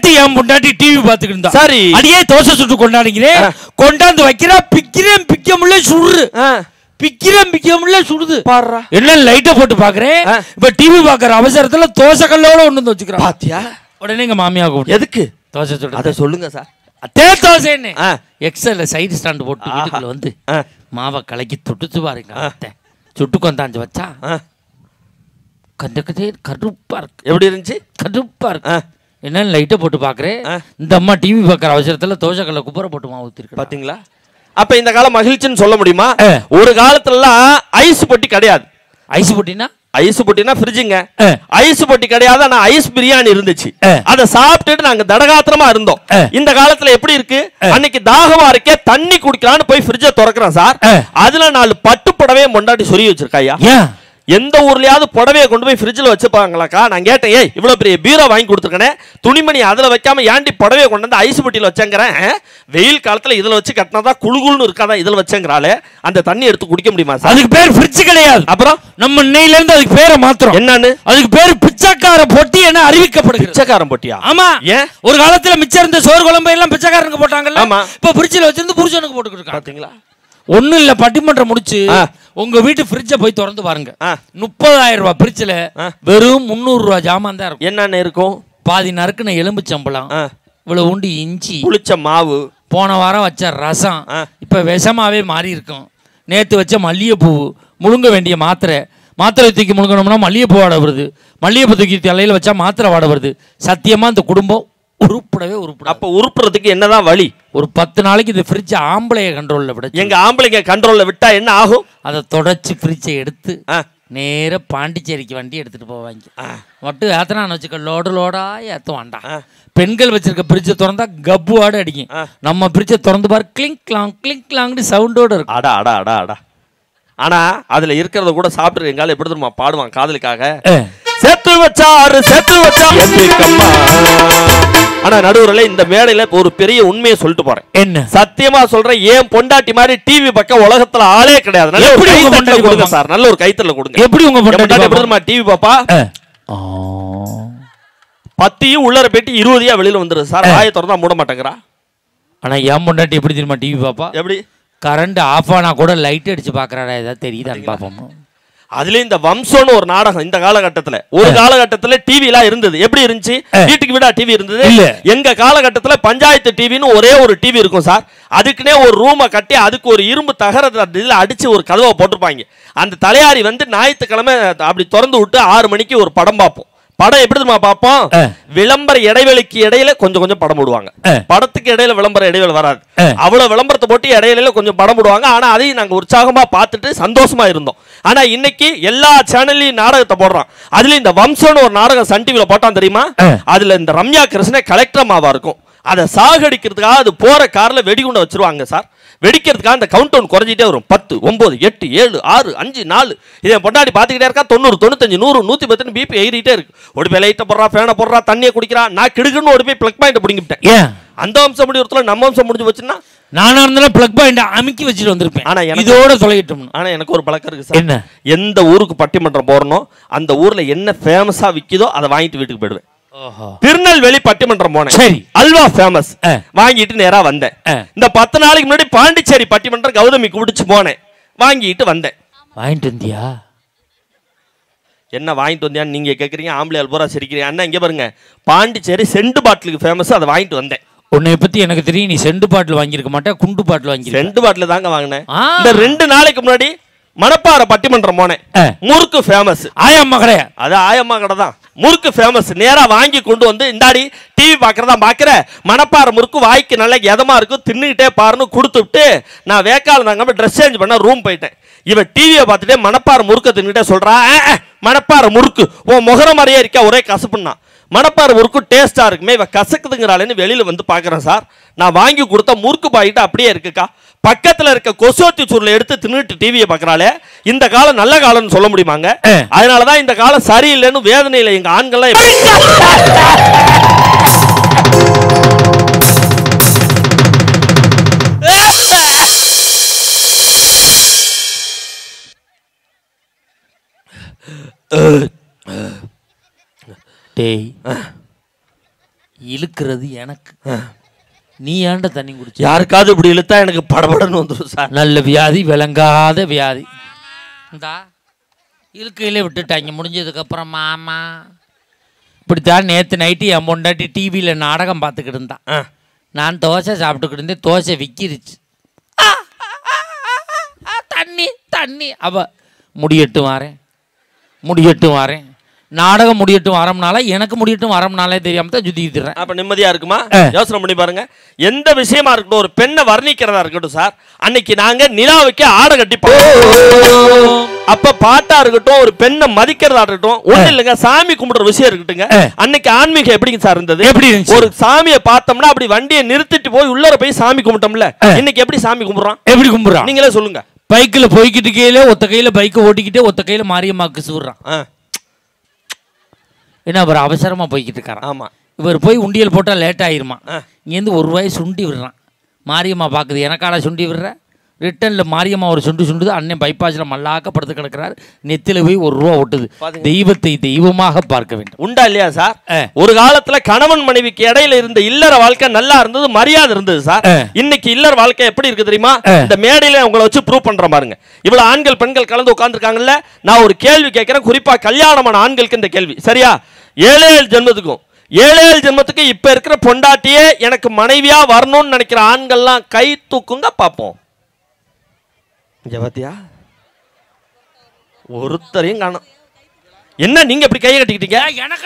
நேத்து என் முன்னாடி டிவி பாத்துக்கிட்டு இருந்தா. சரி. அடியே தோசை சுட்டு கொண்டாடுங்களே, கொண்டாந்து வைக்கிறா, பிக்கிறேன் பிக்க முடியல சுடுறு, பிக்கிறேன் பிக்க முடியல சுடுது. என்ன லைட்ட போட்டு பாக்குறேன். இப்ப டிவி பாக்குற அவசரத்துல தோசை கல்லோட ஒண்ணு வந்து வச்சுக்கிறேன். பாத்தியா? உடனே எங்க மாமியா கூப்பிட்டு, எதுக்கு தோசை சுட்டு? அதை சொல்லுங்க சார். அதே தோசைன்னு எக்ஸல்ல சைடு ஸ்டாண்ட் போட்டு வீட்டுக்குள்ள வந்து மாவை கலக்கி தொட்டுச்சு பாருங்க. சுட்டு கொண்டாந்து வச்சா கருப்பா இருக்கு. எப்படி இருந்துச்சு? கருப்பா இருக்கு. என்னன்னு லைட்டை போட்டு பாக்குறேன். இந்த அம்மா டிவி பாக்குற அவசரத்துல தோசை கல்ல குப்பரை போட்டு மாவு ஊத்திருக்கு. பாத்தீங்களா? அப்ப இந்த காலம் மகிழ்ச்சின்னு சொல்ல முடியுமா? ஒரு காலத்துல ஐஸ் பொட்டி கிடையாது. ஐஸ் பொட்டினா? ஐஸ் பொட்டினா ஃப்ரிட்ஜுங்க. ஐஸ் பொட்டி கிடையாது, ஆனா ஐஸ் பிரியாணி இருந்துச்சு. அதை சாப்பிட்டுட்டு நாங்க தடகாத்திரமா இருந்தோம். இந்த காலத்துல எப்படி இருக்கு? அன்னைக்கு தாகமா இருக்கே, தண்ணி குடிக்கலான்னு போய் ஃப்ரிட்ஜை திறக்கிறோம் சார். அதுல 4 பட்டு புடவையை மொண்டாட்டி சொருகி வச்சிருக்காயா. எந்த ஊர்லயாவது புடவையை கொண்டு போய் ஃப்ரிட்ஜில் வச்சுப்பாங்களாக்கா? நான் கேட்டேன், ஏய் இவ்வளோ பெரிய பீரோ வாங்கி கொடுத்துருக்கேன், துணிமணி அதில் வைக்காம ஏண்டி புடவையை கொண்டு வந்து ஐஸ் பெட்டியில் வச்சேங்கிறேன். வெயில் காலத்தில் இதில் வச்சு கட்டினாதா குழுகுள்னு இருக்காதா இதில் வச்சேங்கிறாலே. அந்த தண்ணி எடுத்து குடிக்க முடியுமா சார்? அதுக்கு பேர் ஃப்ரிட்ஜ் கிடையாது. அப்புறம் நம்ம இன்னையிலேருந்து அதுக்கு பேரை மாத்திரம். என்னன்னு? அதுக்கு பேர் பிச்சைக்கார பொட்டி என அறிவிக்கப்படுது. பிச்சைக்காரன் பொட்டியா? ஆமா. ஏன்? ஒரு காலத்துல மிச்சம் இருந்த சோறு குழம்பு எல்லாம் பிச்சைக்காரனுக்கு போட்டாங்கல்ல. ஆமா. இப்போ ஃப்ரிட்ஜில் வச்சிருந்து புருஷனுக்கு போட்டுக்கிட்டு இருக்காங்க. பாத்தீங்களா? ஒன்னும் இல்ல, பட்டிமன்றம் முடிச்சு உங்க வீட்டு ஃப்ரிட்ஜை போய் திறந்து பாருங்க. 30,000 ரூபாய் ஃப்ரிட்ஜில் வெறும் 300 ரூபாய் ஜாமான் தான் இருக்கும். என்னென்ன இருக்கும்? பாதி நறுக்குன எலும்புச்சம்பளம், இவ்வளவு உண்டி இஞ்சி, புளிச்ச மாவு, போன வாரம் வச்ச ரசம் இப்ப விஷமாவே மாறி இருக்கும், நேத்து வச்ச மல்லிகைப்பூ, முழுங்க வேண்டிய மாத்திரை தூக்கி முழுங்கணும்னா மல்லிகைப்பூ வாட வருது, மல்லிகைப்பூ தூக்கி தலையில வச்சா மாத்திரை வாட வருது. சத்தியமா இந்த குடும்பம் உருப்படவே உருப்பட. அப்ப உருப்புறதுக்கு என்னதான் வழி? ஒரு 10 நாளைக்கு இந்த ஃப்ரிட்ஜ் ஆம்பளைய கண்ட்ரோல்ல விட. எங்க ஆம்பளைங்க கண்ட்ரோல்ல விட்டா என்ன ஆகும்? அதை தொடச்சு ஃப்ரிட்ஜை எடுத்து நேர பாண்டிச்சேரிக்கு வண்டி எடுத்துட்டு போவாங்க. மட்டும் ஏத்தனான்னு வச்சுக்க, லோடா ஏத்துவான்டா. பெண்கள் வச்சிருக்க ஃப்ரிட்ஜை திறந்தா கப்புவாடு அடிக்கும். நம்ம ஃப்ரிட்ஜை திறந்து பாரு, கிளிங் கிளாங்னு சவுண்டோட இருக்கும். அடா அடா அடா அடா. ஆனா அதுல இருக்கிறத கூட சாப்பிட்டு எங்கால எப்படி தெரியுமா பாடுவான் காதலுக்காக, செத்து வச்சாரு செத்து வச்சா. ஆனா நடுவுல இந்த மேடையில ஒரு பெரிய உண்மையை சொல்லிட்டு போறேன். என்ன? சத்தியமா சொல்றேன், ஏன் பொண்டாட்டி மாதிரி டிவி பக்கம் உலகத்துல ஆளே கிடையாது. நல்ல ஒரு கைத்தட்டல கொடுங்க சார், நல்ல ஒரு கைத்தட்டல கொடுங்க. எப்படி உங்க பொண்டாட்டி டிவி பாப்பா? பத்தியும் உள்ளர போயிட்டு 20 வெளியில வந்துருது சார். வாயை திறந்தா மூட மாட்டேங்கிறா. ஆனா என் பொண்டாட்டி எப்படி தெரியுமா டிவி பாப்பா? எப்படி? கரண்ட் ஆஃப் ஆனா கூட லைட் அடிச்சு பாக்குறாடா, ஏதாவது தெரியுதான்னு பாப்போம். அதுல இந்த வம்சம்னு ஒரு நாடகம் இந்த காலகட்டத்துல, ஒரு காலகட்டத்துல டிவி எல்லாம் இருந்தது. எப்படி இருந்துச்சு? வீட்டுக்கு வீடா டிவி இருந்தது. எங்க காலகட்டத்துல பஞ்சாயத்து டிவின்னு ஒரே ஒரு டிவி இருக்கும் சார். அதுக்குன்னே ஒரு ரூமை கட்டி அதுக்கு ஒரு இரும்பு தகரத்துல அடிச்சு ஒரு கதவை போட்டிருப்பாங்க. அந்த தலையாரி வந்து ஞாயிற்றுக்கிழமை அப்படி திறந்து விட்டு 6 மணிக்கு ஒரு படம் பார்ப்போம். படம் எப்படி பார்ப்போம்? விளம்பர இடைவெளிக்கு இடையில கொஞ்சம் கொஞ்சம் படம் போடுவாங்க. படத்துக்கு இடையில விளம்பர இடைவெளி வராது. அவ்வளவு விளம்பரத்தை போட்டு இடையில கொஞ்சம் படம் போடுவாங்க. ஆனா அதையும் நாங்க உற்சாகமா பார்த்துட்டு சந்தோஷமா இருந்தோம். ஆனா இன்னைக்கு எல்லா சேனல்லையும் நாடகத்தை போடுறான். அதுல இந்த வம்சம்னு ஒரு நாடகம் சன் டிவில போட்டான் தெரியுமா? அதுல இந்த ரம்யா கிருஷ்ணன் கலெக்டர் மாவா இருக்கும். அதை சாகடிக்கிறதுக்காக அது போற கார்ல வெடிகுண்ட வச்சிருவாங்க சார். வெடிக்கிறதுக்காக அந்த கவுண்ட் டவுன் குறைஞ்சிட்டே வரும். 10 9 8 7 6 5 4. இதை பொண்டாடி பார்த்துக்கிட்டே இருக்கா. 90 95 100 110 பிபி ஏறிட்டே இருக்கு. ஓடி போய் லைட்டை போடுறா, ஃபேனை போடுறா, தண்ணியை குடிக்கிறா. நான் கிடுக்குன்னு ஓடி போய் பிளக் பாயிண்ட் பிடிங்கிட்டேன். ஏன் அந்த வம்சம் முடிவுறதுல நம்ம வம்சம் முடிஞ்சு வச்சுன்னா நானா இருந்தாலும் பிளக் பாயிண்ட் அமுக்கி வச்சுட்டு வந்திருப்பேன். ஆனா இதோட தொலைகிட்டோம். ஆனா எனக்கு ஒரு பழக்கம் இருக்கு சார். என்ன? எந்த ஊருக்கு பட்டிமன்றம் போறனோ அந்த ஊர்ல என்ன ஃபேமஸா விக்குதோ அதை வாங்கிட்டு வீட்டுக்கு போயிடுவேன். திருநெல்வேலி பட்டிமன்றம் போனேன். சரி, அல்வா ஃபேமஸ் வாங்கிட்டு நேரா வந்தேன். இந்த 10 நாளைக்கு முன்னாடி பாண்டிச்சேரி பட்டிமன்றம் கௌதமி குடிச்சு போனேன், வாங்கிட்டு வந்தேன். வாங்கிட்டு வந்தியா? என்ன வாங்கிட்டு வந்தியான்னு நீங்க கேக்குறீங்க. ஆம்பளையால் பூரா சிரிக்கிறீங்க. அண்ணா இங்க பாருங்க, பாண்டிச்சேரி செண்டு பாட்டிலுக்கு ஃபேமஸ், அதை வாங்கிட்டு வந்தேன். உன்னை பத்தி எனக்கு தெரியும், நீ செண்டு பாட்டில் வாங்கியிருக்க மாட்டேன், குண்டு பாட்டில் வாங்கி. செண்டு பாட்டில் தாங்க வாங்கினேன். இந்த 2 நாளைக்கு முன்னாடி மணப்பாறை பட்டிமன்றம் போனேன். முறுக்கு ஃபேமஸ். ஆயம்மா கடை, அது ஆயம்மா கடை தான். முறுக்கு ஃபேமஸ். நேரா வாங்கி கொண்டு வந்து இந்தாடி டிவி பார்க்கறதா பார்க்குற, மணப்பாறை முறுக்கு வாய்க்கு நல்லா எதமா இருக்கும், தின்னுக்கிட்டே பாருன்னு கொடுத்துட்டு நான் வேக்கால தாங்க ட்ரெஸ் சேஞ்ச் பண்ண ரூம் போயிட்டேன். இவன் டிவியை பார்த்துட்டே மணப்பாறை முறுக்க தின்னுட்டே சொல்றா, மணப்பாறை முறுக்கு உன் முகர மாதிரியே இருக்கா, ஒரே கசப்புன்னா. மணப்பாறை முறுக்கு டேஸ்டா இருக்குமே, இவ கசக்குதுங்கிறாளேன்னு வெளியில வந்து பாக்குறேன் சார். நான் வாங்கி கொடுத்த முறுக்கு பாயிட்டு அப்படியே இருக்குக்கா. பக்கத்துல இருக்க கொசோத்தி சூர்ல எடுத்து தின்னுட்டு டிவியை பாக்குறாளே. இந்த காலம் நல்ல காலம்னு சொல்ல முடியுமாங்க? அதனாலதான் இந்த காலம் சரியில்லைன்னு வேதனையில எங்க ஆண்கள்லாம் இழுக்கிறது எனக்கு. நீ ஏன்டா தண்ணி குடிச்ச? யாருக்காவது இப்படி இழுத்தா எனக்கு படபடன்னு வந்துடும் சார். நல்ல வியாதி, விளங்காத வியாதி. இந்தா இழுக்கையிலே விட்டுட்டாங்க. முடிஞ்சதுக்கப்புறம் மாமா இப்படித்தான் நேற்று நைட்டு என் பொண்டாட்டி டிவியில் நாடகம் பார்த்துக்கிட்டு இருந்தான். நான் தோசை சாப்பிட்டுக்கிட்டு இருந்தேன். தோசை விக்கிருச்சு. தண்ணி தண்ணி. அவ முடியட்டும் வாரேன் நாடகம் முடியட்டும் வரம்னால எனக்கு முடியட்டும் வரம்னாலே தெரியாம தான் சுத்திக்கிறேன். அப்ப நிம்மதியா இருக்குமா? யோசனை பண்ணி பாருங்க. எந்த விஷயமா இருக்கட்டும், ஒரு பெண்ணை வர்ணிக்கிறதா இருக்கட்டும் சார், அன்னைக்கு நாங்க நிலாவுக்கு ஆடை கட்டி அப்ப பாட்டா இருக்கட்டும், ஒரு பெண்ணை மதிக்கிறதா இருக்கட்டும், ஒண்ணு இல்லைங்க, சாமி கும்பிடுற விஷயம் இருக்கட்டுங்க. அன்னைக்கு ஆன்மீகம் எப்படிங்க சார் இருந்தது? எப்படி ஒரு சாமியை பார்த்தோம்னா அப்படி வண்டியை நிறுத்திட்டு போய் உள்ளர போய் சாமி கும்பிட்டோம்ல. இன்னைக்கு எப்படி சாமி கும்பிடுறான்? எப்படி கும்பிடுறான் நீங்களே சொல்லுங்க. பைக்கில் போய்கிட்டு கையில ஒத்த கையில பைக்கை ஓட்டிக்கிட்டே ஒத்த கையில மாரியம்மாக்கு சூடுறான். ஏன்னா அவர் அவசரமா போய்கிட்டு இருக்காரு. ஆமா, இவர் போய் உண்டியல் போட்டால் லேட் ஆயிருமா. இங்கேருந்து ₹1 சுண்டி விடுறான். மாரியம்மா பார்க்குது, எனக்கான சுண்டி விடுற. ரிட்டனில் மாரியம்மா ஒரு சுண்டுது. அண்ணன் பைபாஸில் மல்லாக்கப்படுத்து கிடக்கிறார். நெத்தில போய் ₹1 ஓட்டுது. தெய்வத்தை தெய்வமாக பார்க்க வேண்டும். உண்டா இல்லையா சார்? ஒரு காலத்துல கணவன் மனைவிக்கு இடையில இருந்த இல்லற வாழ்க்கை நல்லா இருந்தது, மரியாதை இருந்தது சார். இன்னைக்கு இல்லற வாழ்க்கை எப்படி இருக்கு தெரியுமா? இந்த மேடையில உங்களை வச்சு ப்ரூவ் பண்ற பாருங்க. இவ்வளவு ஆண்கள் பெண்கள் கலந்து உட்கார்ந்துருக்காங்கல்ல. நான் ஒரு கேள்வி கேட்கிறேன், குறிப்பா கல்யாணமான ஆண்களுக்கு இந்த கேள்வி. சரியா? 7 ஜென்மத்துக்கும் 7 ஜென்மத்துக்கு இப்ப இருக்கிற பொண்டாட்டியே எனக்கு மனைவியா வரணும்னு நினைக்கிற ஆண்கள்லாம் கை தூக்குங்க பாப்போம். ஜவத்தியா ஒருத்தரையும் காணோம். என்ன நீங்க இப்படி கையை கட்டிக்கிட்டீங்க?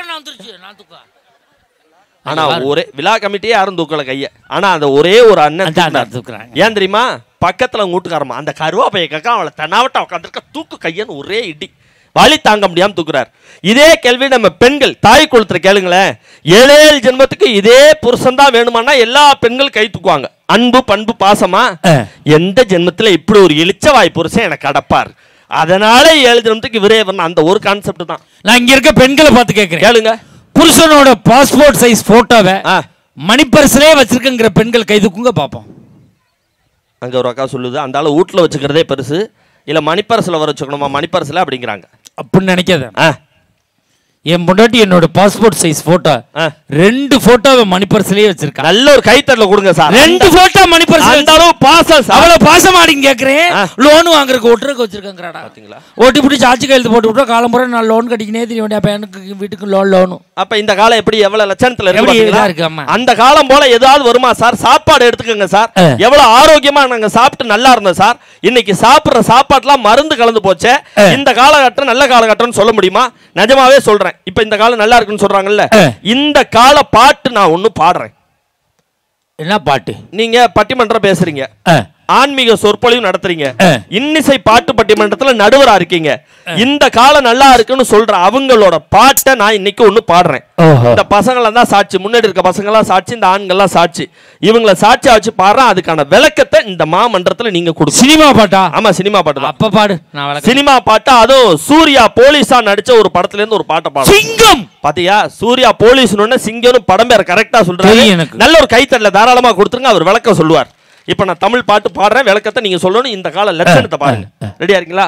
ஆனா ஒரே விழா கமிட்டியே யாரும் தூக்கல கைய. ஆனா அந்த ஒரே ஒரு அண்ணன் தூக்குறாங்க. ஏன் தெரியுமா? பக்கத்துல கூட்டுக்காரமா அந்த கருவாப்பைய கக்கா அவளை தன்னாவட்ட உட்காந்துருக்க தூக்கு கையன்னு ஒரே இடி. வலி தாங்க முடியாம தூக்குறார். இதே கேள்வி நம்ம பெண்கள் தாய் குளத்துல கேளுங்களேன். 7 ஜென்மத்துக்கு இதே புருஷன் தான் வேணுமானா எல்லா பெண்கள் கை தூக்குவாங்க. அன்பு பண்பு பாசமா எந்த ஜென்மத்துல இப்படி ஒரு இளிச்சவாய் புருஷன் எனக்கு அடப்பார், அதனால 7 ஜென்மத்துக்கு இவரே வரணும். அந்த ஒரு கான்செப்ட் தான். நான் இங்க இருக்க பெண்களை பார்த்து கேட்கிறேன், கேளுங்க. புருஷனோட பாஸ்போர்ட் சைஸ் போட்டோவை மணிப்பரிசிலே வச்சிருக்குங்கிற பெண்கள் கை தூக்குங்க பாப்போம். அங்க ஒரு அக்கா சொல்லுது, அந்த ஆளு வீட்டுல வச்சுக்கிறதே பெருசு, இல்ல மணிப்பரிசில வர வச்சுக்கணுமா மணிப்பரிசில அப்படிங்கிறாங்க. அப்படின்னு நினைக்காத. என் பொண்டாட்டி என்னோட பாஸ்போர்ட் சைஸ் போட்டோ 2 போட்டோவை மணிப்பரிசிலே வச்சிருக்கா. நல்ல ஒரு கைத்தட்டல கொடுங்க சார். 2 போட்டோ மணிப்பரிசில. அந்த அளவு பாசம், அவ்வளவு பாசமாடிங்க கேக்குறேன். லோன் வாங்குறதுக்கு ஒட்டுறதுக்கு வச்சிருக்காங்கடா. பாத்தீங்களா? ஓட்டி பிடிச்சி ஆட்சி கையெழுத்து போட்டு விட்டா காலம்புற நான் லோன் கட்டிக்கினே தெரிய வேண்டிய பையனுக்கு வீட்டுக்கு லோனு. அப்ப இந்த காலம் எப்படி எவ்வளவு லட்சணத்துல இருக்கு? அந்த காலம் போல ஏதாவது வருமா சார்? சாப்பாடு எடுத்துக்கோங்க சார். எவ்வளவு ஆரோக்கியமா நாங்க சாப்பிட்டு நல்லா இருந்தோம் சார். இன்னைக்கு சாப்பிடுற சாப்பாட்டுலாம் மருந்து கலந்து போச்சே. இந்த காலகட்டம் நல்ல காலகட்டம்னு சொல்ல முடியுமா? நிஜமாவே சொல்றேன். இப்ப இந்த காலம் நல்லா இருக்குன்னு சொல்றாங்கல்ல, இந்த கால பாட்டு நான் ஒண்ணு பாடுறேன். என்ன பாட்டு? நீங்க பட்டிமன்றம் பேசுறீங்க, ஆன்மீக சொற்பொழிவு நடத்துறீங்க, இன்னிசை பாட்டு பட்டிமன்றத்துல நடுவரா இருக்கீங்க. இந்த காலம் நல்லா இருக்குன்னு சொல்ற அவங்களோட பாட்டை நான் இன்னைக்கு ஒண்ணு பாடுறேன். இந்த பசங்களாம் தான் சாட்சி, முன்னாடி இருக்க பசங்க எல்லாம் சாட்சி, இந்த ஆண்கள்லாம் சாட்சி. இவங்களை சாட்சியா வச்சு பாடுறேன். அதுக்கான விளக்கத்தை இந்த மாமன்றத்துல நீங்க கொடுங்க. சினிமா பாட்டா? ஆமா, சினிமா பாட்டு. அப்ப பாடு. சினிமா பாட்டா? அதுவும் சூர்யா போலீஸா நடிச்ச ஒரு படத்துல இருந்து ஒரு பாட்டை பாடு. சிங்கம். பாத்தியா? சூர்யா போலீஸ் சிங்கம்னு படம் பேர் கரெக்டா சொல்றாரு. நல்ல ஒரு கைத்தட்டல தாராளமா கொடுத்துருங்க, அவர் விளக்கம் சொல்லுவார். இப்ப நான் தமிழ் பாட்டு பாடுறேன், விளக்கத்தை நீங்க சொல்லணும். இந்த கால லட்சணத்தை பாருங்க. ரெடியா இருக்கீங்களா?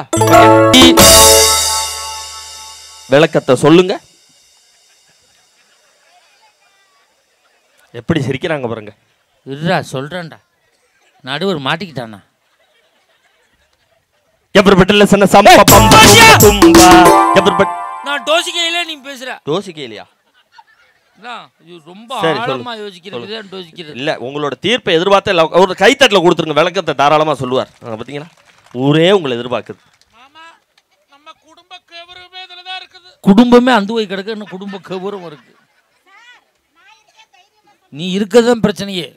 விளக்கத்தை சொல்லுங்க. எப்படி சிரிக்கிறாங்க பாருங்க. இருடா சொல்றேன்டா. நடுவர் மாட்டிக்கிட்டானா? எப்பர்பட்டல சன சம்ப பம்ப தும்பா. எப்பர்பட் நான் டோசிக்கையில நீ பேசுற. டோசிக்கையிலயா? ரொம்ப ஆழமா யோசிக்கிறது யோசிக்கிறது இல்ல. உங்களோட தீர்ப்பை எதிர்பார்த்த ஒரு கைத்தட்டல கொடுத்துருங்க, விளக்கத்தை தாராளமா சொல்லுவார். பாத்தீங்களா? ஊரே உங்களை எதிர்பார்க்குது. நம்ம குடும்ப கௌரவமே இதுலதான் இருக்குது. குடும்பமே அந்த போய் கிடக்கு, இன்னும் குடும்ப கௌரவம் இருக்கு. நீ இருக்கதான் பிரச்சனையே.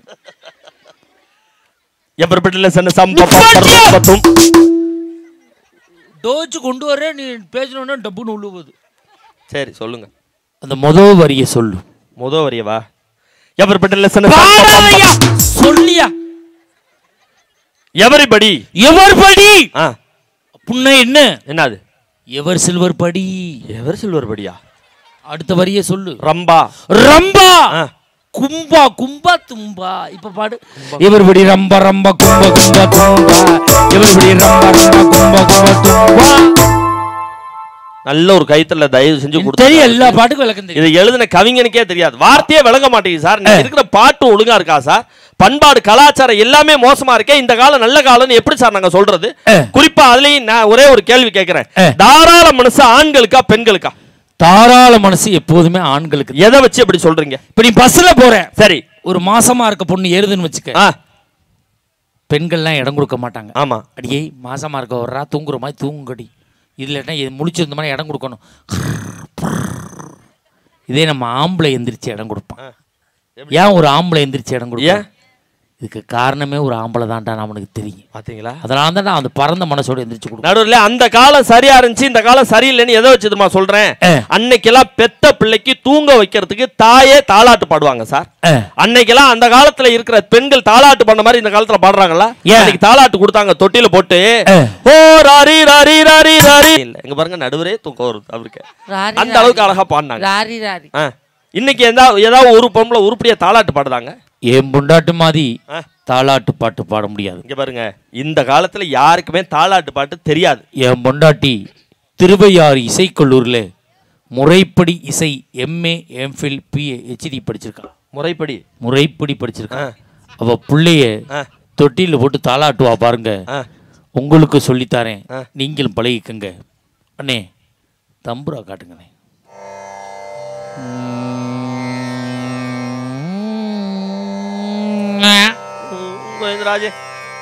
எப்பர்பட்டல சன சம்ப பம்ப தும் டோச்சு கொண்டு வர நீ பேசணும்னா டப்புன்னு உள்ள போகுது. சரி சொல்லுங்க. அந்த முதல் வரிய சொல்லு. முதல் வரியவா? எப்பர்பட்டல சன சொல்லியா? எவரிபடி. எவர்படி புண்ணை என்ன? என்னது? எவர் சில்வர் படி. எவர் சில்வர் படியா? அடுத்த வரிய சொல்லு. ரம்பா. ரம்பா. கும்பா கும்பா தும்பா. இப்ப பாடு. எவர்படி ரம்பா ரம்பா கும்பா கும்பா தும்பா. எவர்படி ரம்பா ரம்பா கும்பா கும்பா தும்பா. நல்ல ஒரு கைத்தல தயவு செஞ்சு கொடுத்து எல்லா பாட்டுக்கும் விளக்கம் தெரியும். இதை எழுதின கவிஞனுக்கே தெரியாது, வார்த்தையே விளங்க மாட்டேங்குது சார். நீங்க இருக்கிற பாட்டு ஒழுங்கா இருக்கா சார்? பண்பாடு கலாச்சாரம் எல்லாமே மோசமா இருக்கே. இந்த காலம் நல்ல காலம்னு எப்படி சார் நாங்க சொல்றது? குறிப்பா அதுலயும் நான் ஒரே ஒரு கேள்வி கேட்கிறேன், தாராள மனசு ஆண்களுக்கா பெண்களுக்கா? தாராள மனசு எப்போதுமே ஆண்களுக்கு. எதை வச்சு எப்படி சொல்றீங்க? இப்ப நீ பஸ்ல போற, சரி, ஒரு மாசமா இருக்க பொண்ணு ஏறுதுன்னு வச்சுக்க, பெண்கள்லாம் இடம் கொடுக்க மாட்டாங்க. ஆமா, அடியே மாசமா இருக்க வர்றா, தூங்குற மாதிரி தூங்குடி, இதுல முடிச்சிருந்த மாதிரி இடம் கொடுக்கணும். இதே நம்ம ஆம்பளை எந்திரிச்சு இடம் கொடுப்பான். ஏன் ஒரு ஆம்பளை எந்திரிச்சு இடம் கொடுப்பேன்? இதுக்கு காரணமே ஒரு ஆம்பளை தான்டா, அவனுக்கு தெரியும். பாத்தீங்களா? அதனால தான் நான் அந்த பரந்த மனசோட எந்திரிச்சு கொடுப்பேன். நடுவில் அந்த காலம் சரியா இருந்துச்சு, இந்த காலம் சரியில்லைன்னு எதை வச்சுதுமா சொல்றேன்? அன்னைக்கெல்லாம் பெத்த பிள்ளைக்கு தூங்க வைக்கிறதுக்கு தாயே தாலாட்டு பாடுவாங்க சார். அன்னைக்கெல்லாம் அந்த காலத்துல இருக்கிற பெண்கள் தாலாட்டு பண்ண மாதிரி இந்த காலத்துல பாடுறாங்களா? அன்னைக்கு தாலாட்டு கொடுத்தாங்க தொட்டில போட்டு. ஓ ராரி ராரி ராரி ராரி. இங்க பாருங்க, நடுவரே தூக்கம் வருது அவருக்கு, அந்த அளவுக்கு அழகா பாடினாங்க. இன்னைக்கு ஏதாவது ஒரு பொம்பளை உருப்படியா தாலாட்டு பாடுதாங்க? என் பொண்டாட்டு மாதிரி தாலாட்டு பாட்டு பாட முடியாது. இங்க பாருங்க, இந்த காலத்துல யாருக்குமே தாலாட்டு பாட்டு தெரியாது. என் பொண்டாட்டி திருவையாறு இசைக்கல்லூரில் முறைப்படி இசை MA MPhil PhD படிச்சிருக்கான். முறைப்படி படிச்சிருக்கான். அவ பிள்ளைய தொட்டில போட்டு தாலாட்டுவா பாருங்க. உங்களுக்கு சொல்லித்தாரேன், நீங்களும் பழகிக்கங்க. அண்ணே தம்புரா காட்டுங்கண்ணே. கோவிந்தராஜே,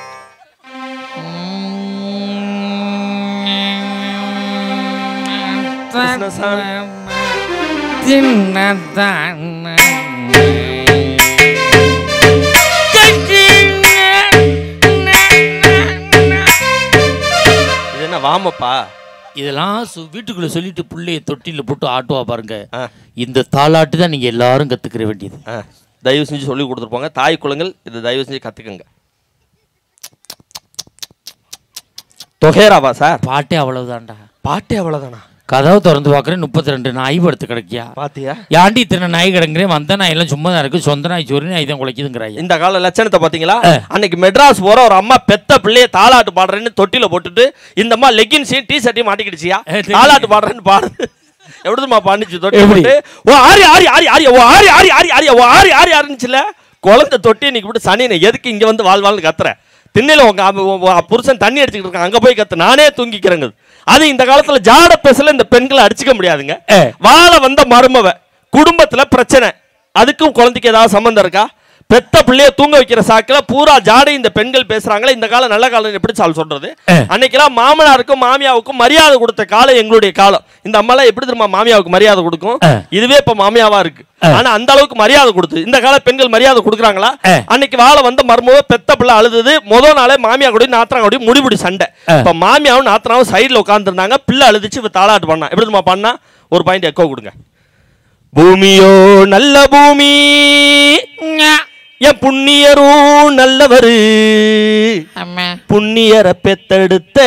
என்ன வாமப்பா இதெல்லாம் வீட்டுக்குள்ள சொல்லிட்டு பிள்ளைய தொட்டில போட்டு ஆட்டுவா பாருங்க. இந்த தாலாட்டு தான் நீங்க எல்லாரும் கத்துக்கிற வேண்டியது. தயவு செஞ்சு சொல்லி கொடுத்துருப்பாங்க தாய் குளங்கள், இதை தயவு செஞ்சு கத்துக்கங்க. தொகைராவா சார்? பாட்டே அவ்வளவுதான்டா. பாட்டே அவ்வளவுதானா? கதவு திறந்து பார்க்குறேன், 32 நாய் படுத்து கிடைக்கியா? பாத்தியா? யாண்டி இத்தனை நாய் கிடங்குறேன், வந்த நாய் எல்லாம் சும்மா தான் இருக்கு, சொந்த நாய் சொறி நாய் தான் குலைக்குதுங்கிறாய். இந்த கால லட்சணத்தை பாத்தீங்களா? அன்னைக்கு மெட்ராஸ் போற ஒரு அம்மா பெத்த பிள்ளைய தாலாட்டு பாடுறேன்னு தொட்டில போட்டுட்டு இந்த அம்மா லெகின்ஸையும் டிஷர்ட்டையும் மாட்டிக்கிடுச்சியா, தாலாட்டு பாடுறேன்னு பாடுது. எப்படிமா பாண்டிச்சு தொட்டி போட்டு ஓ ஆரி ஆரி ஆரி ஆரி ஓ ஆரி ஆரி ஆரி ஆரி ஓ ஆரி ஆரி ஆரிச்சுல குழந்தை தொட்டி இன்னைக்கு விட்டு சனினை எதுக்கு இங்க வந்து வாழ்வாள்னு கத்துற? திண்ணையில உங்க புருஷன் தண்ணி அடிச்சுக்கிட்டு இருக்கான், அங்க போய் கத்து, நானே தூங்கிக்கிறேங்க. அது இந்த காலத்துல ஜாட பேசல இந்த பெண்களை அடிச்சுக்க முடியாதுங்க. வாழ வந்த மருமவ குடும்பத்துல பிரச்சனை, அதுக்கும் குழந்தைக்கு ஏதாவது சம்பந்தம் இருக்கா? பெத்த பிள்ளைய தூங்க வைக்கிற சாக்கில பூரா ஜாடை இந்த பெண்கள் பேசுறாங்களே. இந்த காலம் நல்ல காலம் எப்படி சால் சொல்றது? அன்னைக்கெல்லாம் மாமனாருக்கும் மாமியாவுக்கும் மரியாதை கொடுத்த காலம் எங்களுடைய காலம். இந்த அம்மாலாம் எப்படி தெரியுமா மாமியாவுக்கு மரியாதை கொடுக்கும்? இதுவே இப்ப மாமியாவா இருக்கு. ஆனா அந்த அளவுக்கு மரியாதை கொடுத்து இந்த கால பெண்கள் மரியாதை கொடுக்குறாங்களா? அன்னைக்கு வாழ வந்த மருமவ பெத்த பிள்ளை அழுது முதல் நாளே மாமியா கூட நாத்திரா கூட முடிபிடி சண்டை. இப்ப மாமியாவும் நாத்திராவும் சைட்ல உட்கார்ந்து இருந்தாங்க, பிள்ளை அழுதுச்சு, இப்ப தாலாட்டு பண்ணா. எப்படி தெரியுமா பண்ணா? ஒரு பாயிண்ட் எக்கோ கொடுங்க. பூமியோ நல்ல பூமி, என் புண்ணியரும் நல்லவரு, புண்ணியரை பெத்தெடுத்த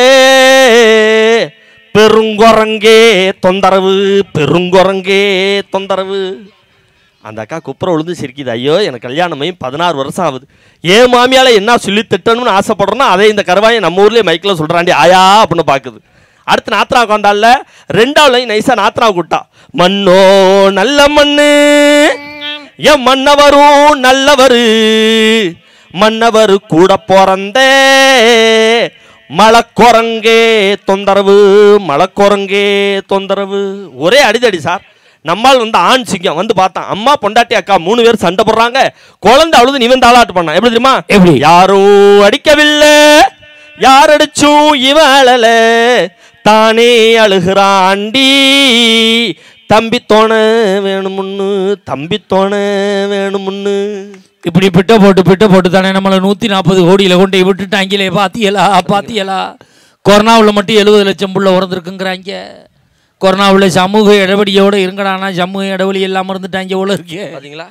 பெருங்குரங்கே தொந்தரவு, பெருங்குரங்கே தொந்தரவு. அந்த அக்கா குப்புற விழுந்து சிரிக்குது. ஐயோ எனக்கு கல்யாணமே 16 வருஷம் ஆகுது, ஏன் மாமியால என்ன சொல்லி திட்டணும்னு ஆசைப்படுறோன்னா அதே இந்த கருவாயை நம்ம ஊர்லேயே மைக்கில் சொல்கிறாண்டி ஆயா அப்படின்னு பார்க்குது. அடுத்து நாத்ரா உட்காந்தால 2வது நைஸா நாத்ரா கூட்டா. மண்ணோ நல்ல மண்ணு, என் மன்னவரும் நல்லவரு, மன்னவரு கூட பிறந்த மலக்குரங்கே தொந்தரவு, மலக்குரங்கே தொந்தரவு. ஒரே அடிதடி சார். நம்மால் வந்து ஆண் சிங்கம் வந்து பார்த்தான், அம்மா பொண்டாட்டி அக்கா 3 பேர் சண்டை போடுறாங்க, குழந்தை அழுது நீ வந்து தாலாட்டு பண்ணான். எப்படி தெரியுமா? எப்படி? யாரும் அடிக்கவில்லை, யார் அடிச்சும் இவன் அழல, தானே அழுகிறாண்டி, தம்பி தோண வேணுமுன்னு, தம்பி தோண வேணுமுன்னு. இப்படி பிட்ட போட்டு தானே நம்மளை 140 கோடியில கொண்டு விட்டுட்டாங்களே. பாத்தியலா கொரோனாவில் மட்டும் 70 லட்சம் புள்ள உறந்துருக்குங்கிறாங்க. கொரோனாவில் சமூக இடைவெளியோட இருங்கடானா சமூக இடைவெளி இல்லாமல் இருந்துட்டாங்க எவ்வளோ இருக்கு பார்த்தீங்களா?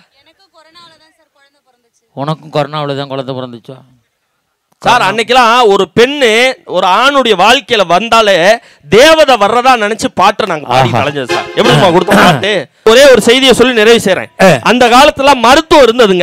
உனக்கும் கொரோனாவில் தான் குழந்தை பிறந்துச்சா சார்? அன்னைக்கெல்லாம் ஒரு பெண்ணு ஒரு ஆணுடைய வாழ்க்கையில வந்தாலே தேவதை வர்றதா நினைச்சு பாட்டு நாங்க பாடி கலைஞ்சது சார். எப்படி கொடுத்த பாட்டு? ஒரே ஒரு செய்தியை சொல்லி நிறைவு செய்றேன். அந்த காலத்துல மருத்துவம் இருந்ததுங்க.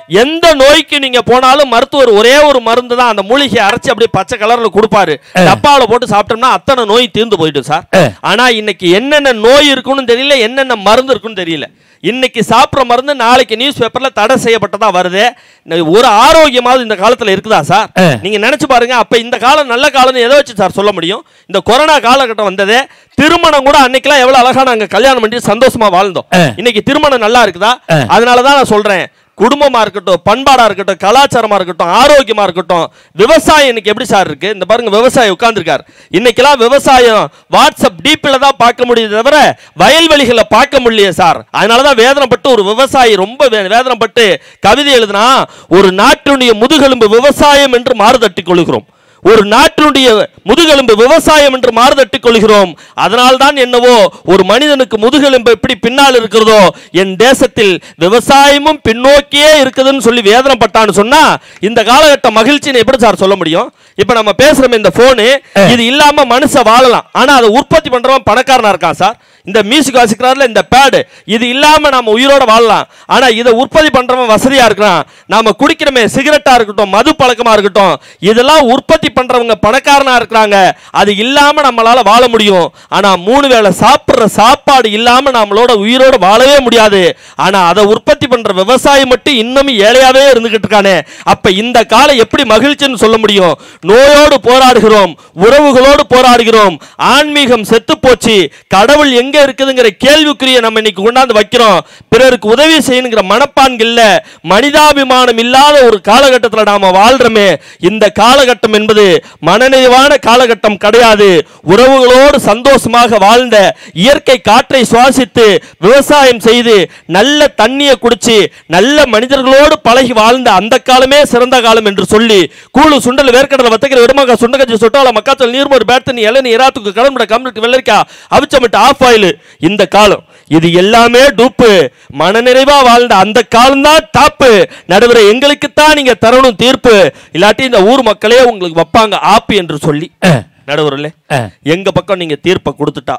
எந்த நோய்க்கு நீங்க போனாலும் மருத்துவர் ஒரே ஒரு மருந்து தான், அந்த மூலிகையை அரைச்சி அப்படியே பச்சை கலர்ல கொடுப்பாரு, டப்பாவில போட்டு சாப்பிட்டோம்னா அத்தனை நோய் தீர்ந்து போயிடும் சார். ஆனா இன்னைக்கு என்னென்ன நோய் இருக்குன்னு தெரியல, என்னென்ன மருந்து இருக்குன்னு தெரியல. இன்னைக்கு சாப்பிட்ற மருந்து நாளைக்கு நியூஸ் பேப்பர்ல தடை செய்யப்பட்டதா வருது. ஒரு ஆரோக்கியமாவது இந்த காலத்துல இருக்குதா சார்? நீங்க நினைச்சு பாருங்க. அப்ப இந்த காலம் நல்ல காலம்னு எதை வச்சு சார் சொல்ல முடியும்? இந்த கொரோனா காலகட்டம் வந்ததே, திருமணம் கூட அன்னைக்கெல்லாம் எவ்வளவு அழகா நாங்க கல்யாணம் பண்ணி சந்தோஷமா வாழ்ந்தோம். இன்னைக்கு திருமணம் நல்லா இருக்குதா? அதனாலதான் நான் சொல்றேன், குடும்பமா இருக்கட்டும், பண்பாடா இருக்கட்டும், கலாச்சாரமா இருக்கட்டும், ஆரோக்கியமா இருக்கட்டும், விவசாயம் இன்னைக்கு எப்படி சார் இருக்கு? இந்த பாருங்க, விவசாயி உட்கார்ந்துருக்காரு. இன்னைக்கெல்லாம் விவசாயம் வாட்ஸ்அப் டிபில தான் பார்க்க முடியுது தவிர வயல்வெளிகளை பார்க்க முடியல சார். அதனாலதான் வேதனைப்பட்டு ஒரு விவசாயி ரொம்ப வேதனைப்பட்டு கவிதை எழுதுனா, ஒரு நாட்டினுடைய முதுகெலும்பு விவசாயம் என்று மாறுதட்டிக் கொள்கிறோம். ஒரு நாட்டினுடைய முதுகெலும்பு விவசாயம் என்று மாறுதட்டிக் கொள்கிறோம். அதனால்தான் என்னவோ ஒரு மனிதனுக்கு முதுகெலும்பு எப்படி பின்னால் இருக்கிறதோ, என் தேசத்தில் விவசாயமும் பின்னோக்கியே இருக்குதுன்னு சொல்லி வேதனைப்பட்டான்னு சொன்னா இந்த காலகட்ட மகிழ்ச்சின்னு எப்படி சார் சொல்ல முடியும்? இப்ப நம்ம பேசுறோம் இந்த போனு, இது இல்லாம மனுஷன் வாழலாம். ஆனா அதை உற்பத்தி பண்றவன் பணக்காரனா இருக்கான் சார். இந்த மியூசிக் வாசிக்கிறார்ல இந்த பேடு, இது இல்லாம நாம உயிரோட வாழலாம். ஆனா இதை உற்பத்தி பண்றவன் வசதியா இருக்கிறான். நாம குடிக்கிறமே சிகரெட்டா இருக்கட்டும், மது பழக்கமா இருக்கட்டும், இதெல்லாம் உற்பத்தி பண்றவங்க பணக்காரனா இருக்கிறாங்க. அது இல்லாம நம்மளால வாழ முடியும். ஆனா 3 வேளை சாப்பிடுற சாப்பாடு இல்லாம நம்மளோட உயிரோட வாழவே முடியாது. ஆனா அதை உற்பத்தி பண்ற விவசாயி மட்டும் இன்னும் ஏழையாவே இருந்துகிட்டு இருக்கானே. அப்ப இந்த காலம் எப்படி மகிழ்ச்சின்னு சொல்ல முடியும்? நோயோடு போராடுகிறோம், உறவுகளோடு போராடுகிறோம், ஆன்மீகம் செத்து போச்சு, கடவுள் எங்க இருக்குதுங்கிற கேள்விக்குரிய நம்ம இன்னைக்கு கொண்டாந்து வைக்கிறோம். பிறருக்கு உதவி செய்யணுங்கிற மனப்பான்கு இல்ல, மனிதாபிமானம் இல்லாத ஒரு காலகட்டத்தில் நாம வாழ்றோமே. இந்த காலகட்டம் என்பது மனநிறைவான காலகட்டம் கிடையாது. உறவுகளோடு சந்தோஷமாக வாழ்ந்த, இயற்கை காற்றை சுவாசித்து விவசாயம் செய்து நல்ல தண்ணியை குடிச்சு நல்ல மனிதர்களோடு பழகி வாழ்ந்த அந்த காலமே சிறந்த காலம் என்று சொல்லி, கூழு சுண்டல் வேர்க்கடலை வத்தக்கிற விடமாக சுண்டகஞ்சி சொட்டால மக்காத்தல் நீர்மோர் பேட்டனி இளநீ இராத்துக்கு கடம்பட கம்மிட்டு வெள்ளரிக்கா அவிச்சமிட்டு ஆஃப் ஆயில், இந்த காலம் இது எல்லாமே டூப்பு. மனநிறைவா வாழ்ந்த அந்த காலம் தான் டாப்பு. நடுவரை எங்களுக்குத்தான் நீங்க தரணும் தீர்ப்பு, இல்லாட்டி இந்த ஊர் மக்களே உங்களுக்கு வைப்பாங்க ஆப்பி என்று சொல்லி. நடுவர்களே, எங்க பக்கம் நீங்க தீர்ப்பை கொடுத்துட்டா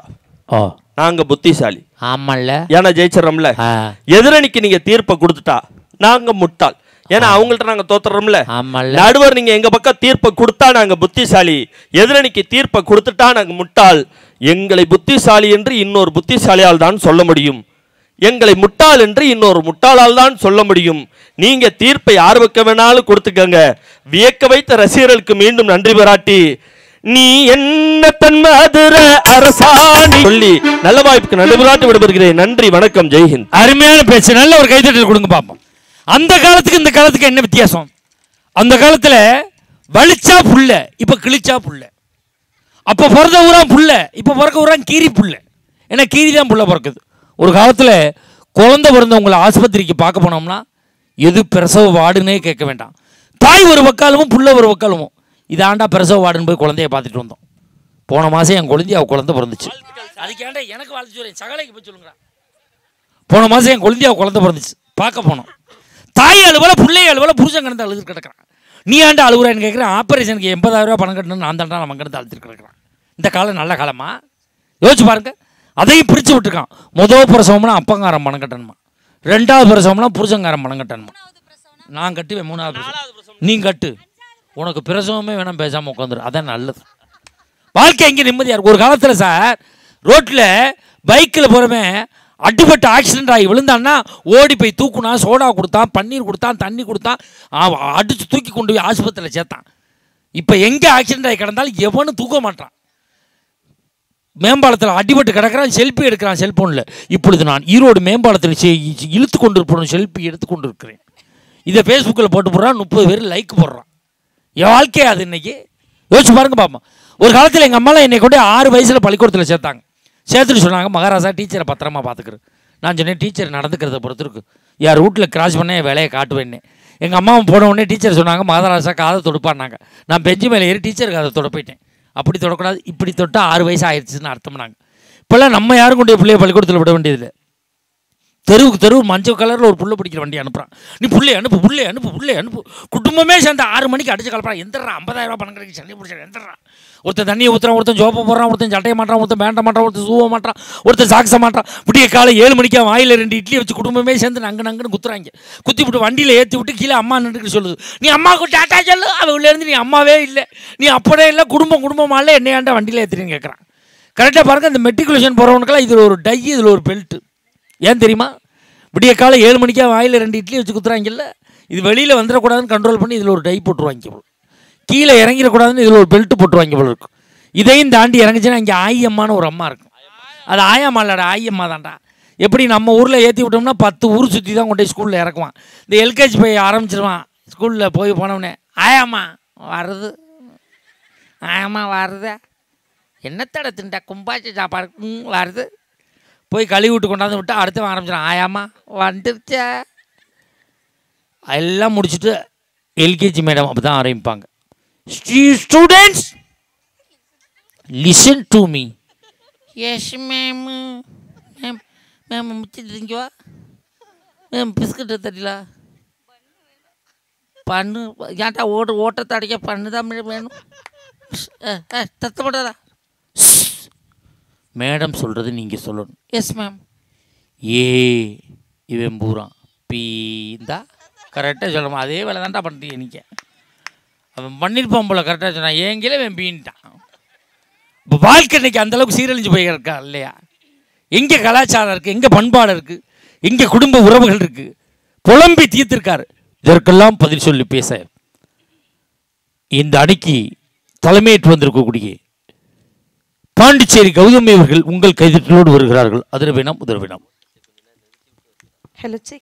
நாங்க புத்திசாலி, ஆமல்ல, ஏன்னா ஜெயிச்சிடறோம்ல. எதிரணிக்கு நீங்க தீர்ப்பை கொடுத்துட்டா நாங்க முட்டாள், ஏன்னா அவங்கள்ட்ட நாங்க தோத்துறோம்ல. நடுவர் நீங்க எங்க பக்கம் தீர்ப்பை கொடுத்தா நாங்க புத்திசாலி, எதிரணிக்கு தீர்ப்பை கொடுத்துட்டா நாங்க முட்டாள். எங்களை புத்திசாலி என்று இன்னொரு புத்திசாலியால் தான் சொல்ல முடியும், எங்களை முட்டாள் என்று இன்னொரு முட்டாளால் தான் சொல்ல முடியும். நீங்க தீர்ப்பை யார் வைக்க வேணாலும் கொடுத்துக்கங்க. வியக்க வைத்த ரசிகர்களுக்கு மீண்டும் நன்றி பாராட்டி, நீ என்ன தன் மதுர அரசாணி சொல்லி நல்ல வாய்ப்புக்கு நன்றி பாராட்டி விடுபடுகிறேன். நன்றி, வணக்கம், ஜெய்ஹிந்த். அருமையான பேச்சு, நல்ல ஒரு கைத்தட்டல் கொடுங்க பாப்போம். அந்த காலத்துக்கு இந்த காலத்துக்கு என்ன வித்தியாசம்? அந்த காலத்துல வலிச்சா புள்ள, இப்ப கிழிச்சா புள்ள. அப்ப பிறந்த ஊரா புள்ள, இப்ப பிறக்க ஊரா கீரி புள்ள. ஏன்னா கீரி தான் புள்ள பிறக்குது. ஒரு காலத்துல குழந்தை பிறந்தவங்களை ஆஸ்பத்திரிக்கு பார்க்க போனோம்னா எது பிரசவ வார்டுன்னே கேட்க வேண்டாம், தாய் ஒரு வக்காலமும் புள்ள ஒரு வக்காலமும், இதாண்டா பிரசவ வார்டுன்னு போய் குழந்தைய பார்த்துட்டு வந்தோம். போன மாதம் என் குழந்தைய அவள் குழந்தை பிறந்துச்சு. அதுக்கேண்டா எனக்கு வாழ்த்து சொல்றேன், சகலைக்கு போய் சொல்லுங்க. போன மாதம் என் குழந்தைய அவள் குழந்தை பிறந்துச்சு, பார்க்க போனோம். தாய் அழுவலை, பிள்ளை அழுவலை, புருஷன் கிடந்து அழுது கிடக்கிறான். நீ ஆண்டா அழுகுறான்னு கேட்குறேன். ஆப்ரேஷனுக்கு 80,000 ரூபா பணம் கட்டணும்னு நான் தாண்டா நம்ம கிடந்து அழுதுட்டு கிடக்கிறான். இந்த காலம் நல்ல காலமா? யோசிச்சு பாருங்க. அதையும் பிரித்து விட்டுருக்கான். முதல் பிரசவம்னா அப்பங்காரம் பணம் கட்டணுமா, 2வது பிரசவம்னா புருஷங்காரம் பணம் கட்டணுமா. நான் கட்டுவேன் 3வது பிரசவம், நீ கட்டு, உனக்கு பிரசவமே வேணாம், பேசாமல் உட்காந்துரு, அதான் நல்லது. வாழ்க்கை எங்கே நிம்மதியாக இருக்கும். ஒரு காலத்தில் சார் ரோட்டில் பைக்கில் போகிறவன் அடிபட்டு ஆக்சிடென்ட் ஆகி விழுந்தான்னா ஓடி போய் தூக்குனா, சோடா கொடுத்தான், பன்னீர் கொடுத்தான், தண்ணி கொடுத்தான், அடித்து தூக்கி கொண்டு போய் ஆஸ்பத்திரியில் சேர்த்தான். இப்போ எங்கே ஆக்சிடென்ட் ஆகி கிடந்தாலும் எவனும் தூக்க மாட்டான். மேம்பாலத்தில் அடிபட்டு கிடக்கிறான், செல்ஃபி எடுக்கிறான் செல்ஃபோனில். இப்பொழுது நான் ஈரோடு மேம்பாலத்தில் இழுத்து கொண்டு இருப்போம், செல்ஃபி எடுத்து கொண்டு இருக்கிறேன். இதை ஃபேஸ்புக்கில் போட்டு போடுறான், 30 பேர் லைக் போடுறான். என் வாழ்க்கையே அது. இன்னைக்கு யோசிச்சு பாருங்க பார்ப்போம். ஒரு காலத்தில் எங்கள் அம்மாலாம் என்னை கொண்டு 6 வயசில் பள்ளிக்கூடத்தில் சேர்த்தாங்க. சேர்த்துட்டு சொன்னாங்க, மகாராஜா டீச்சரை பத்திரமா பார்த்துக்கிறேன். நான் சொன்னேன், டீச்சர் நடந்துக்கிறத பொறுத்து இருக்கு, யார் வீட்டில் கிராஸ் பண்ண என் வேலையை காட்டுவேன்னே. எங்கள் அம்மாவும் போன உடனே டீச்சர் சொன்னாங்க, மகாராஜா காதை தொடுப்பான்னாங்க. நான் பெஞ்சு மேலே ஏறி டீச்சருக்கு அதை தொட போயிட்டேன். அப்படி தொடக்கூடாது, இப்படி தொட்டால் 6 வயசு ஆயிடுச்சுன்னு அர்த்தம்னாங்க. இப்போல்லாம் நம்ம யாரும் கொண்டு பிள்ளைய பள்ளிக்கூடத்தில் விட வேண்டியதில்லை. தெருவுக்கு தெருவு மஞ்சள் கலரில் ஒரு புள்ள பிடிக்கிற வண்டி அனுப்புகிறான். நீ புள்ளே அனுப்பு புள்ளே அனுப்பு புள்ளே அனுப்பு. குடும்பமே சேர்ந்து 6 மணிக்கு அடிச்சு கலப்புறான். எந்திரா 50,000 ரூபா பணம் கிடைக்கு சண்டை பிடிச்சா எந்திரா. ஒருத்தன் தண்ணியை ஊற்றுறான், ஒருத்தன் ஜோப்பை போடுறான், ஒருத்தன் சட்டையை மாட்டான், ஒருத்தன் பேண்ட்டை மாட்டான், ஒருத்தன் சூவை மாட்டான், ஒருத்தன் சாக்ஸை மாட்டான். விடிய காலை 7 மணிக்கு வாயில் 2 இட்லி வச்சு குடும்பமே சேர்ந்து நங்குன்னு குத்துறாங்க. குத்தி விட்டு வண்டியில் ஏற்றி விட்டு கீழே அம்மா நின்றுட்டு சொல்லுது, நீ அம்மாவுக்கு டாட்டா சொல்லு. அவள் உள்ளேருந்து நீ அம்மாவே இல்லை, நீ அப்படியே இல்லை, குடும்பமால என்னையாண்டா வண்டியில் ஏற்றுறீன்னு கேட்குறான். கரெக்டாக பாருங்கள், இந்த மெட்ரிகுலேஷன் போகிறவனுக்கெல்லாம் இதில் ஒரு டை, இதில் ஒரு பெல்ட்டு. ஏன் தெரியுமா? விடிய காலை 7 மணிக்கா வாயில் 2 இட்லி வச்சு குத்துறாங்கல்ல, இது வெளியில் வந்துடக்கூடாதுன்னு கண்ட்ரோல் பண்ணி இதில் ஒரு டை போட்டுருவாங்க போல், கீழே இறங்கிடக்கூடாதுன்னு இதில் ஒரு பெல்ட்டு போட்டுருவாங்க போல் இருக்கும். இதையும் தாண்டி இறங்கிச்சுன்னா இங்கே ஆயம்மான்னு ஒரு அம்மா இருக்கும். அது ஆயம்மா இல்லடா, ஆயம்மா தான்டா. எப்படி நம்ம ஊரில் ஏற்றி விட்டோம்னா 10 ஊர் சுற்றி தான் கொண்டு போய் ஸ்கூலில் இறக்குவான். இந்த எல்கேஜி போய் ஆரம்பிச்சிருவான். ஸ்கூலில் போய் போனவுடனே ஆயம்மா வருது, ஆயம்மா வருது, என்னத்தடை திண்டா கும்பாச்சி சாப்பாடு வருது, போய் கழுவி விட்டு கொண்டாந்து விட்டு அடுத்து ஆரம்பிச்சிடும், ஆயாம்மா வந்துருச்சா. எல்லாம் முடிச்சுட்டு எல்கேஜி மேடம் அப்போ தான் ஆரம்பிப்பாங்க. Students listen to me. Yes ma'am. Ma'am ma'am முடிச்சுட்டுவா மேம். பிஸ்கட்டு தட்டிலா பண்ணு ஏன்டா ஓட்டத்தை அடிக்க பண்ணு தான் வேணும். தத்தப்படாதா. மேடம் சொல்கிறது நீங்கள் சொல்லணும். Yes ma'am. ஏ இவன் பூரான் பீந்தா கரெக்டாக சொல்லணும். அதே வேலை தான்டா பண்ணுறீங்க நீங்கள். அவன் பண்ணியிருப்பான் போல கரெக்டாக சொன்னான். ஏங்கில இவன் பீன்ட்டான். இப்போ வாழ்க்கை இன்றைக்கி அந்தளவுக்கு சீரழிஞ்சு போயிருக்கா இல்லையா? எங்கே கலாச்சாரம் இருக்குது, எங்கே பண்பாடு இருக்குது, எங்கே குடும்ப உறவுகள் இருக்குது, புலம்பி தீர்த்திருக்காரு. இதற்கெல்லாம் பதில் சொல்லி பேச இந்த அணிக்கு தலைமையேற்று வந்திருக்கக்கூடிய பாண்டிச்சேரி கௌதமி அவர்கள் உங்கள் கைதட்டலோடு வருகிறார்கள். அதிரவினம் உதரவினம். Hello, check.